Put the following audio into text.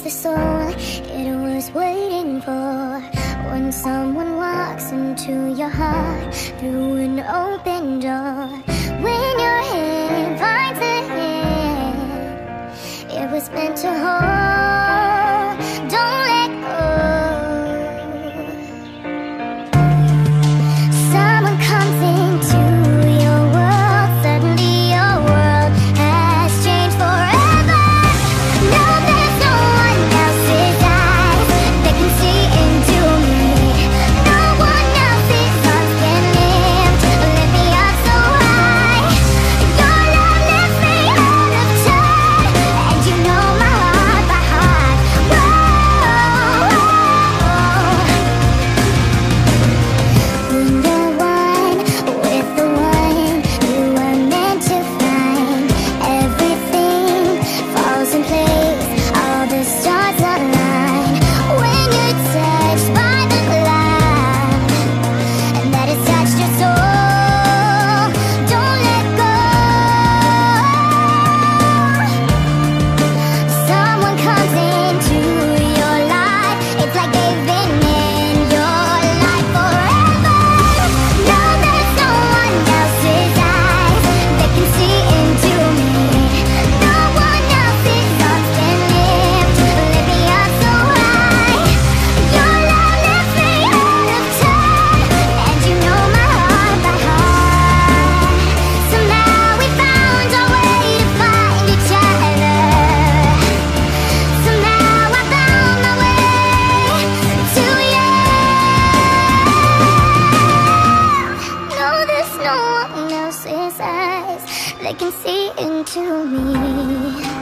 the soul it was waiting for. When someone walks into your heart through an open door. When your hand finds a hand it was meant to hold. Don't let go. Someone comes into your world, suddenly your world has changed forever. No, there's no one else's eyes that can see into me. No one else's arms can lift me up so high. Your love lifts me out of time, and you know my heart by heart. Whoa, when you're one with the one you were meant to find, everything falls in place, all the stars align. When you're touched by the love and that has touched your soul, don't let go. Someone comes into your life, it's like they've been in your life forever. No, there's no one else's eyes that can see into me. No one else's arms can lift me up so high. Your love lifts me out of time, and you know my heart by heart. Somehow we found our way to find each other. Somehow I found my way to you. No, there's no one else's eyes that can see into me.